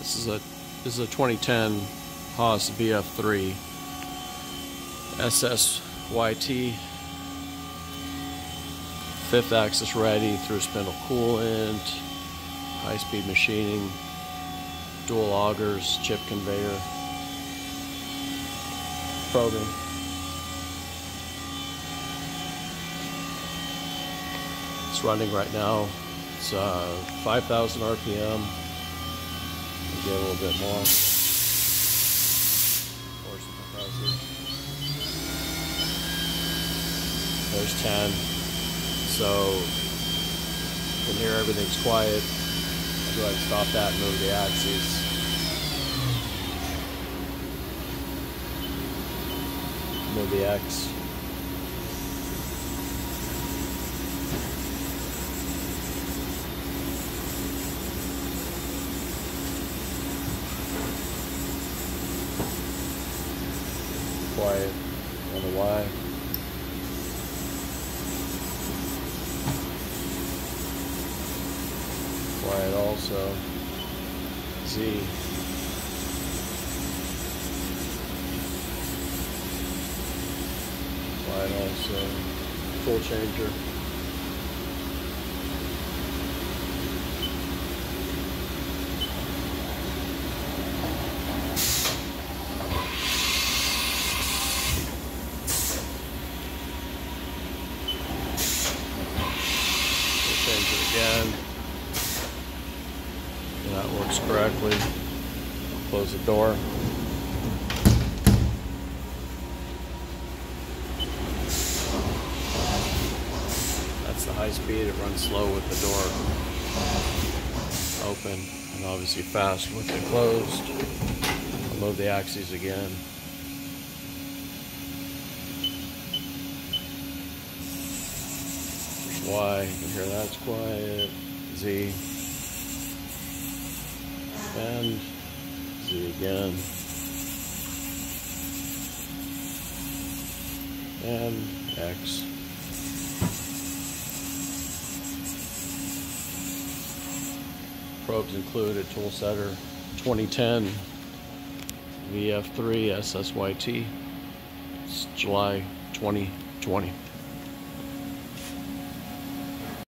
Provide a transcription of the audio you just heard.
This is a 2010 Haas VF3 SSYT, 5th axis ready, through spindle coolant, high-speed machining, dual augers, chip conveyor, probing. It's running right now. It's 5,000 RPM. Get a little bit more. Force the compressor. There's 10. So you can hear everything's quiet. I'll go ahead and stop that and move the axes. Move the X. Quiet on the Y. Quiet also. Z. Quiet also. Full changer. Change it again. And that works correctly. Close the door. That's the high speed. It runs slow with the door open, and obviously fast with it closed. I'll move the axes again. Y, you can hear that's quiet. Z. And Z again. And X. Probes included, tool setter, 2010 VF3 SSYT. It's July 2020.